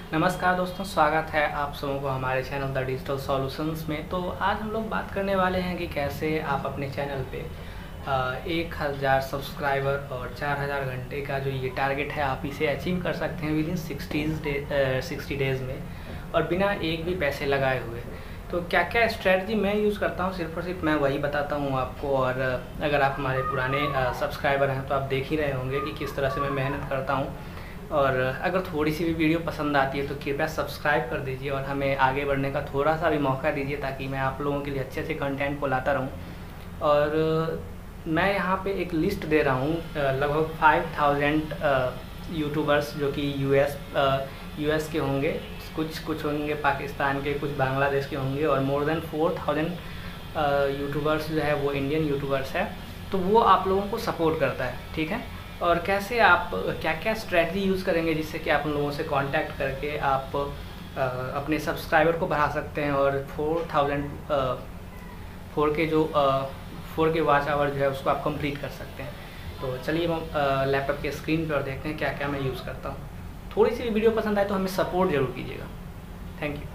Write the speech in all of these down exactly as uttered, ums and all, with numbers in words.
नमस्कार दोस्तों, स्वागत है आप सबों को हमारे चैनल द डिजिटल सॉल्यूशंस में। तो आज हम लोग बात करने वाले हैं कि कैसे आप अपने चैनल पे एक हज़ार सब्सक्राइबर और चार हज़ार घंटे का जो ये टारगेट है आप इसे अचीव कर सकते हैं within sixties day sixty days में और बिना एक भी पैसे लगाए हुए। तो क्या क्या स्ट्रेटजी मैं यूज़ करता हूँ सिर्फ और सिर्फ मैं वही बताता हूँ आपको। और अगर आप हमारे पुराने सब्सक्राइबर हैं तो आप देख ही रहे होंगे कि किस तरह से मैं मेहनत करता हूँ। और अगर थोड़ी सी भी वीडियो पसंद आती है तो कृपया सब्सक्राइब कर दीजिए और हमें आगे बढ़ने का थोड़ा सा भी मौका दीजिए ताकि मैं आप लोगों के लिए अच्छे अच्छे कंटेंट को लाता रहूं। और मैं यहाँ पे एक लिस्ट दे रहा हूँ लगभग फाइव थाउजेंड यूट्यूबर्स जो कि यूएस यूएस के होंगे, कुछ कुछ होंगे पाकिस्तान के, कुछ बांग्लादेश के होंगे और more than four thousand YouTubers जो है वो इंडियन यूट्यूबर्स है। तो वो आप लोगों को सपोर्ट करता है, ठीक है। और कैसे आप क्या क्या स्ट्रेटजी यूज़ करेंगे जिससे कि आप उन लोगों से कांटेक्ट करके आप आ, अपने सब्सक्राइबर को बढ़ा सकते हैं और फोर थाउजेंड फोर के जो फोर के वॉच आवर जो है उसको आप कंप्लीट कर सकते हैं। तो चलिए हम लैपटॉप के स्क्रीन पर देखते हैं क्या क्या मैं यूज़ करता हूँ। थोड़ी सी वीडियो पसंद आए तो हमें सपोर्ट ज़रूर कीजिएगा। Thank you.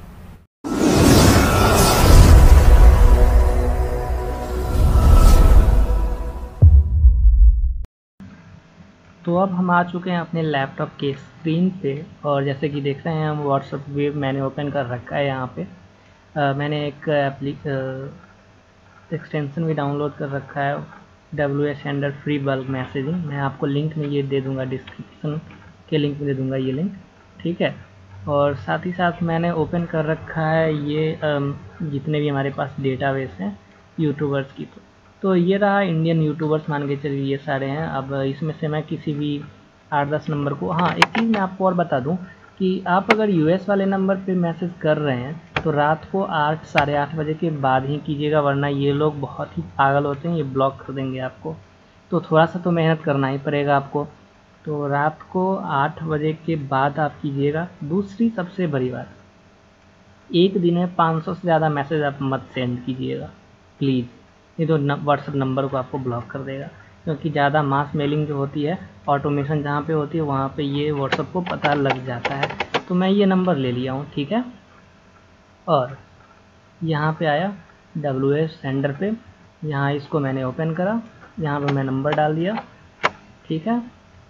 तो अब हम आ चुके हैं अपने लैपटॉप के स्क्रीन पे और जैसे कि देख रहे हैं हम व्हाट्सएप वेब मैंने ओपन कर रखा है। यहाँ पे आ, मैंने एक एप्लीक एक्सटेंशन भी डाउनलोड कर रखा है, W S sender free bulk messaging. मैं आपको लिंक में ये दे दूंगा, डिस्क्रिप्शन के लिंक में दे दूंगा ये लिंक, ठीक है। और साथ ही साथ मैंने ओपन कर रखा है ये जितने भी हमारे पास डेटाबेस हैं यूट्यूबर्स की। तो तो ये रहा इंडियन यूट्यूबर्स, मान के चलिए ये सारे हैं। अब इसमें से मैं किसी भी आठ दस नंबर को, हाँ एक चीज़ मैं आपको और बता दूं कि आप अगर यूएस वाले नंबर पे मैसेज कर रहे हैं तो रात को आठ साढ़े आठ बजे के बाद ही कीजिएगा, वरना ये लोग बहुत ही पागल होते हैं, ये ब्लॉक कर देंगे आपको। तो थोड़ा सा तो मेहनत करना ही पड़ेगा आपको। तो रात को आठ बजे के बाद आप कीजिएगा। दूसरी सबसे बड़ी बात, एक दिन में पाँच सौ से ज़्यादा मैसेज आप मत सेंड कीजिएगा प्लीज़, नहीं तो व्हाट्सएप नंबर को आपको ब्लॉक कर देगा। क्योंकि ज़्यादा मास मेलिंग जो होती है, ऑटोमेशन जहाँ पे होती है वहाँ पे ये व्हाट्सएप को पता लग जाता है। तो मैं ये नंबर ले लिया हूँ, ठीक है। और यहाँ पे आया डब्ल्यू एस सेंडर पे, यहाँ इसको मैंने ओपन करा, यहाँ पे मैं नंबर डाल दिया, ठीक है।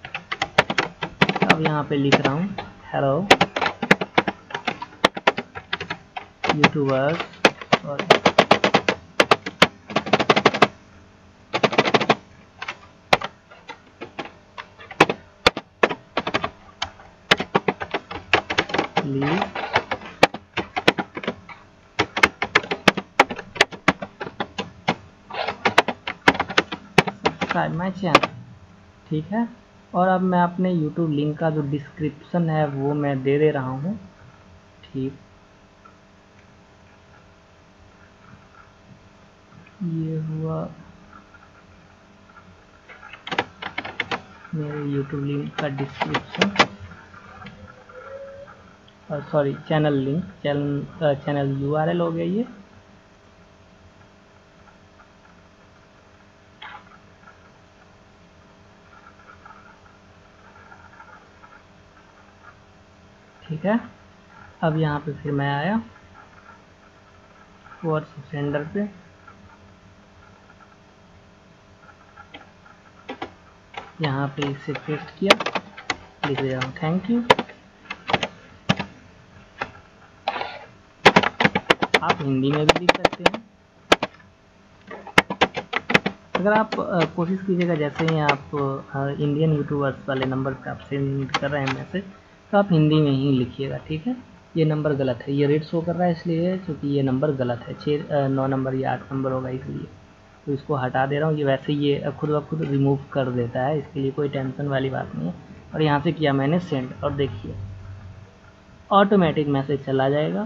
अब यहाँ पे लिख रहा हूँ हेलो यूट्यूबर्स और प्लीज सब्सक्राइब माय चैनल, ठीक है। और अब मैं अपने यूट्यूब लिंक का जो डिस्क्रिप्शन है वो मैं दे दे रहा हूँ, ठीक। ये हुआ मेरे यूट्यूब लिंक का डिस्क्रिप्शन, और sorry channel link, channel channel URL हो गया ये। ठीक है। अब यहाँ पे फिर मैं आया व्हाट्सएप सेंडर पे, यहाँ पे इसे पेस्ट किया, लिख दे रहा हूँ थैंक यू। आप हिंदी में भी लिख सकते हैं। अगर आप आ, कोशिश कीजिएगा जैसे ही आप आ, इंडियन यूट्यूबर्स वाले नंबर पे आप सेंड कर रहे हैं मैसेज तो आप हिंदी में ही लिखिएगा, ठीक है। ये नंबर गलत है, ये रेड शो कर रहा है इसलिए क्योंकि ये नंबर गलत है, छः नौ नंबर या आठ नंबर होगा इसलिए। तो इसको हटा दे रहा हूँ, ये वैसे ये खुद ब खुद रिमूव कर देता है, इसके लिए कोई टेंशन वाली बात नहीं है। और यहाँ से किया मैंने सेंड और देखिए ऑटोमेटिक मैसेज चला जाएगा।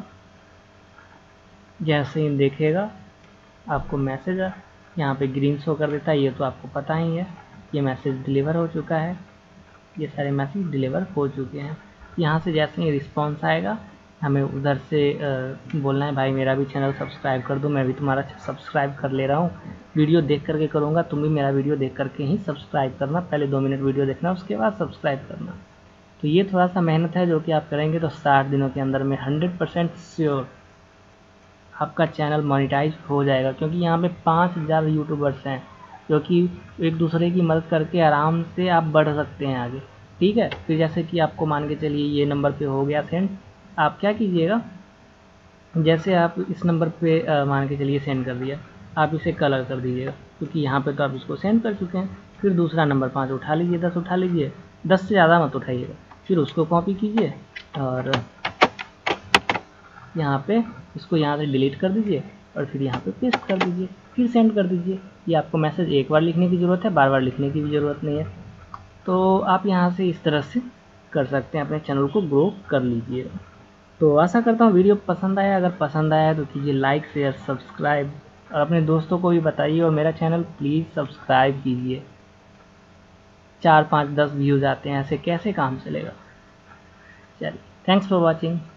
जैसे ही देखेगा आपको मैसेज यहाँ पे ग्रीन शो कर देता है, ये तो आपको पता ही है ये मैसेज डिलीवर हो चुका है, ये सारे मैसेज डिलीवर हो चुके हैं। यहाँ से जैसे ही रिस्पांस आएगा हमें उधर से बोलना है भाई मेरा भी चैनल सब्सक्राइब कर दो, मैं भी तुम्हारा सब्सक्राइब कर ले रहा हूँ, वीडियो देख करके करूँगा, तुम भी मेरा वीडियो देख करके ही सब्सक्राइब करना, पहले दो मिनट वीडियो देखना उसके बाद सब्सक्राइब करना। तो ये थोड़ा सा मेहनत है जो कि आप करेंगे तो साठ दिनों के अंदर में हंड्रेड परसेंट श्योर आपका चैनल मोनेटाइज हो जाएगा, क्योंकि यहाँ पे पाँच हज़ार यूट्यूबर्स हैं जो कि एक दूसरे की मदद करके आराम से आप बढ़ सकते हैं आगे। ठीक है, फिर जैसे कि आपको मान के चलिए ये नंबर पे हो गया सेंड, आप क्या कीजिएगा, जैसे आप इस नंबर पे आ, मान के चलिए सेंड कर दिया, आप इसे कलर कर दीजिएगा, क्योंकि यहाँ पे तो आप इसको सेंड कर चुके हैं। फिर दूसरा नंबर पाँच उठा लीजिए, दस उठा लीजिए, दस से ज़्यादा मत उठाइएगा। फिर उसको कॉपी कीजिए और यहाँ पे इसको यहाँ से डिलीट कर दीजिए और फिर यहाँ पे पेस्ट कर दीजिए, फिर सेंड कर दीजिए। ये आपको मैसेज एक बार लिखने की ज़रूरत है, बार बार लिखने की भी ज़रूरत नहीं है। तो आप यहाँ से इस तरह से कर सकते हैं, अपने चैनल को ग्रो कर लीजिए। तो आशा करता हूँ वीडियो पसंद आया, अगर पसंद आया तो कीजिए लाइक शेयर सब्सक्राइब और अपने दोस्तों को भी बताइए, और मेरा चैनल प्लीज़ सब्सक्राइब कीजिए। चार पाँच दस व्यूज़ आते हैं, ऐसे कैसे काम चलेगा। चलिए, थैंक्स फॉर वॉचिंग।